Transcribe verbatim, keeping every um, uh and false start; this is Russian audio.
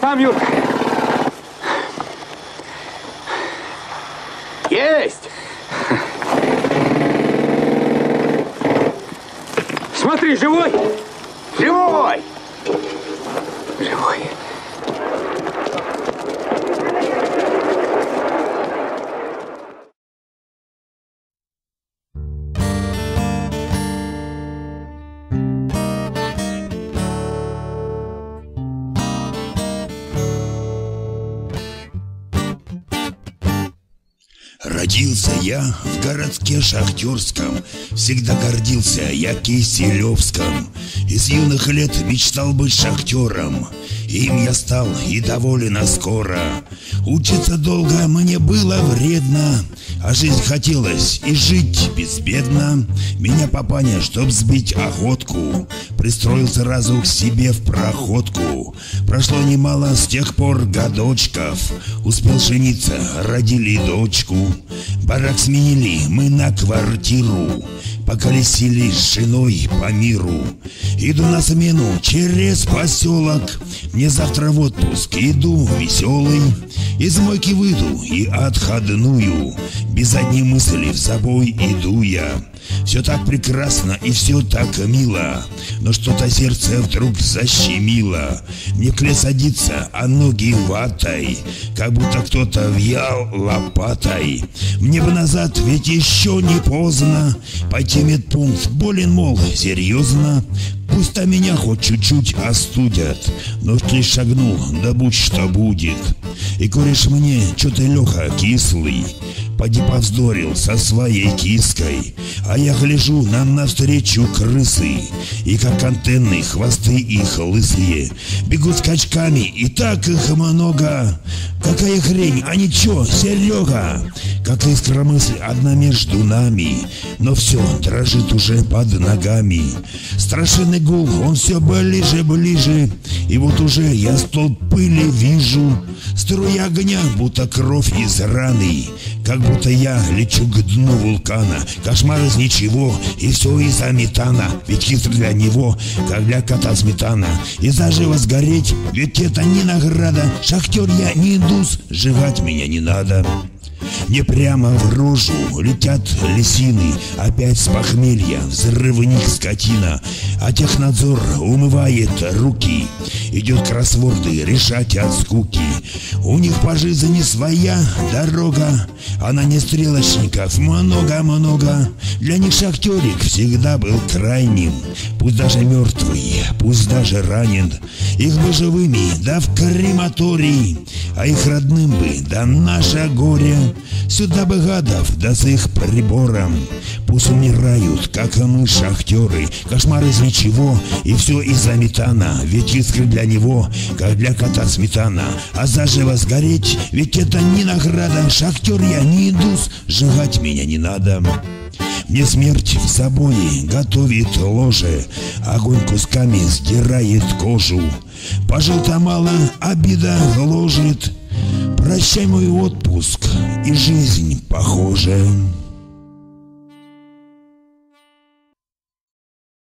сам, Юрка. Есть! Смотри, живой? Живой! Живой. Родился я в городке шахтерском, всегда гордился я Киселевском. Из юных лет мечтал быть шахтером, им я стал и доволен скоро. Учиться долго мне было вредно, а жизнь хотелось и жить безбедно. Меня папаня, чтоб сбить охотку, пристроил сразу к себе в проходку. Прошло немало с тех пор годочков, успел жениться, родили дочку. Барак сменили мы на квартиру, поколесили с женой по миру. Иду на смену через поселок, мне завтра в отпуск, иду веселый. Из мойки выйду и отходную, без одной мысли в забой иду я. Все так прекрасно и все так мило, но что-то сердце вдруг защемило. Мне к лес садится, а ноги ватой, как будто кто-то въял лопатой. Мне бы назад, ведь еще не поздно, пойти в медпункт, болен, мол, серьезно. Пусть-то меня хоть чуть-чуть остудят, но лишь шагну, да будь что будет. И кореш мне, чё ты, Леха, кислый, поди повздорил со своей киской. А я гляжу нам навстречу крысы, и как антенны хвосты их лысые бегут скачками, и так их много. Какая хрень, а ничего, Серега, как искра мысль одна между нами, но все дрожит уже под ногами. Страшный гул, он все ближе, ближе, и вот уже я столб пыли вижу. Струя огня, будто кровь из раны, как будто я лечу к дну вулкана. Кошмар из ничего, и все из-за метана, ведь хитро для него, как для кота сметана. И заживо сгореть, ведь это не награда. Шахтер я не индус, жевать меня не надо. Мне прямо в рожу летят лисины, опять с похмелья взрывник скотина. А технадзор умывает руки, идет кроссворды решать от скуки. У них по жизни своя дорога, а на не стрелочников много-много. Для них шахтерик всегда был крайним, пусть даже мертвый, пусть даже ранен. Их бы живыми, да в крематорий, а их родным бы, да наше горе. Сюда бы гадов, да с их прибором, пусть умирают, как мы шахтеры. Кошмар из ничего, и все из-за метана, ведь искры для него, как для кота сметана. А заживо сгореть, ведь это не награда. Шахтер я не индус, сжигать меня не надо. Мне смерть в забое готовит ложе, огонь кусками сдирает кожу. Пожил-то мало, обида гложет, прощай мой отпуск и жизнь похожа.